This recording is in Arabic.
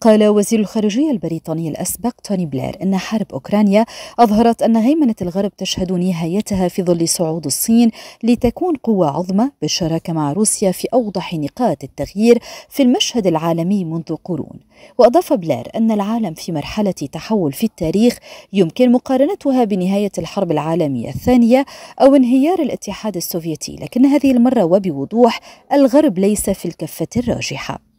قال وزير الخارجية البريطاني الأسبق توني بلير إن حرب أوكرانيا أظهرت أن هيمنة الغرب تشهد نهايتها في ظل صعود الصين لتكون قوة عظمى بالشراكة مع روسيا في أوضح نقاط التغيير في المشهد العالمي منذ قرون. وأضاف بلير أن العالم في مرحلة تحول في التاريخ يمكن مقارنتها بنهاية الحرب العالمية الثانية أو انهيار الاتحاد السوفيتي، لكن هذه المرة وبوضوح الغرب ليس في الكفة الراجحة.